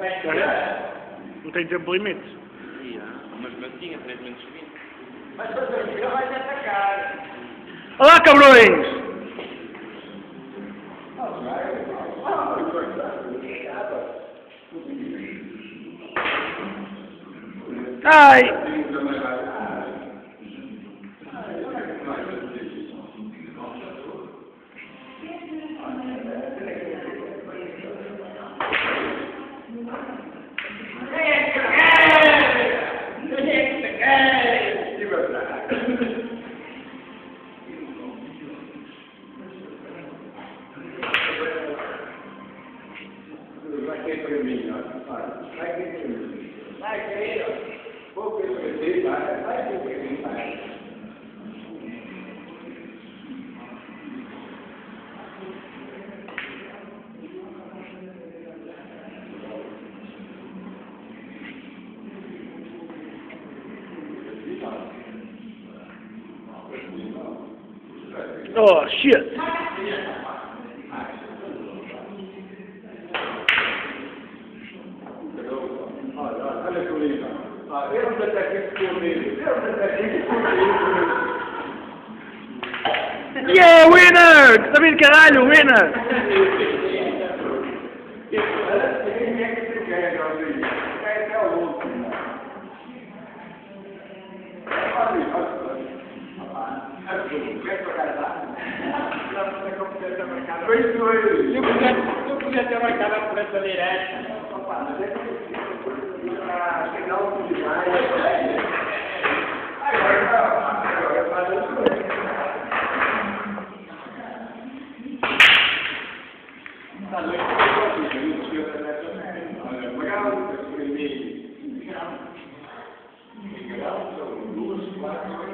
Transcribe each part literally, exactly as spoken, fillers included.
Não tem tempo limite. Mas não tinha três menos vinte. Mas fazer o que vai te atacar. Olá, cabrões! Ai! Oh, shit! Olha comigo. Eu não tenho aqui que comigo. Eu não tenho aqui que comigo. Yeah, winner! Está bem, caralho, winner! Quem é que tu quer, Jorginho? Quer até o último. Quer para casar? Eu podia ter marcado por essa direta. Ah, chegar um pouco demais. Agora faz isso. Tá doido? Legal, duas, quatro,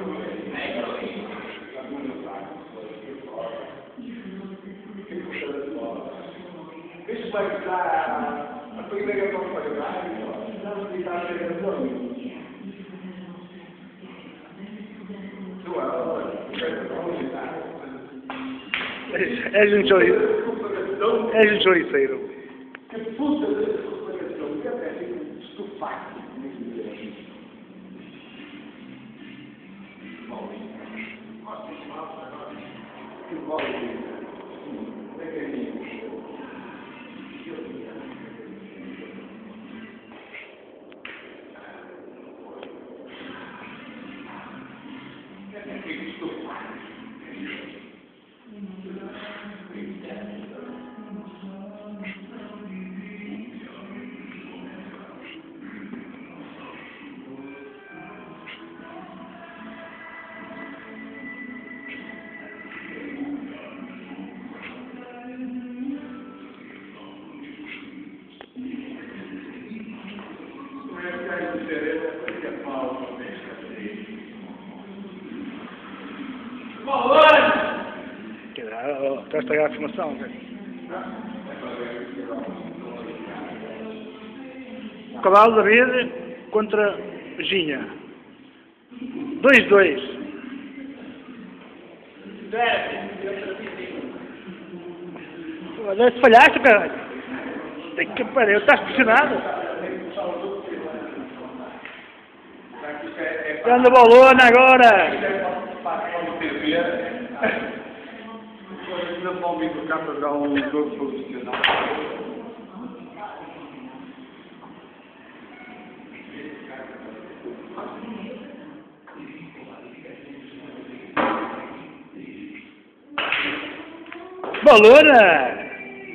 isso vai dar a primeira oportunidade, não se dá a reunião. És um choriceiro. És um choriceiro. Que puta dessa propagação, que é estufado. Que vale. Está a estragar a afirmação, velho. Cavalo da rede contra Ginha. dois dois. Olha, se falhaste, caralho. Tem que parar, estás pressionado. Anda bolona agora. Ainda vão vir tocar para jogar um jogo profissional. Bolona!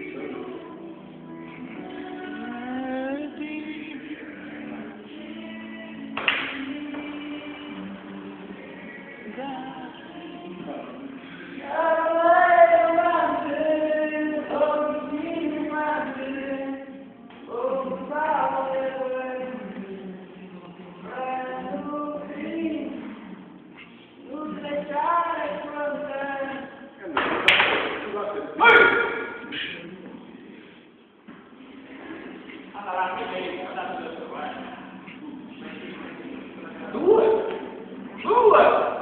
Duas? Duas?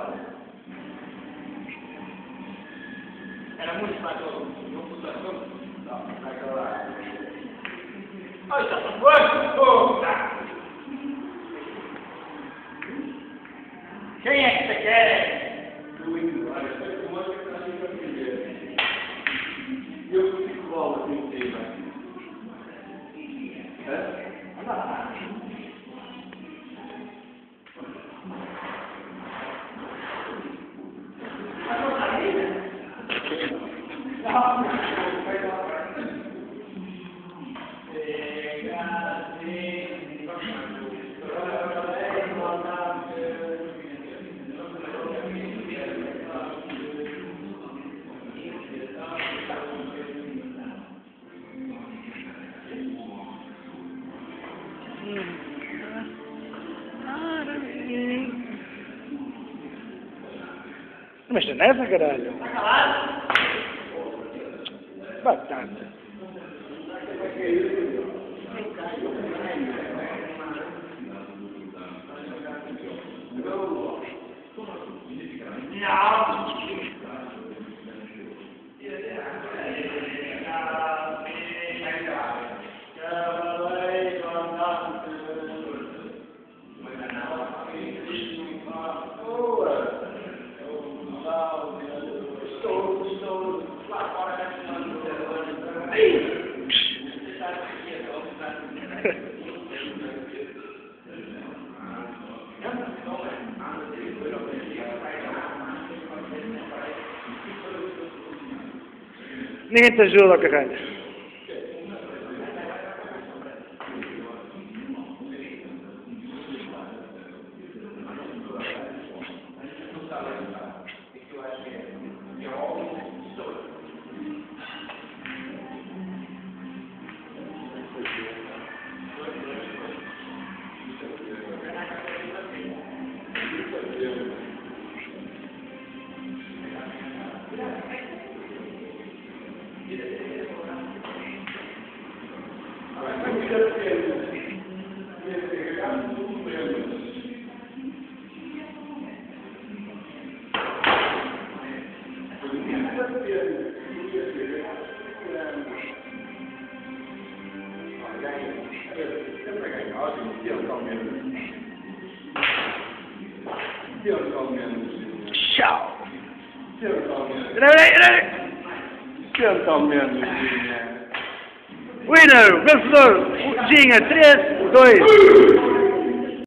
Era muito fácil. Não, não, não. Não, não. Olha, está Mas é nessa, caralho. Batata. Ninguém te ajuda, caralho. Tchau. Winner, vencedor, Ginga, três, dois.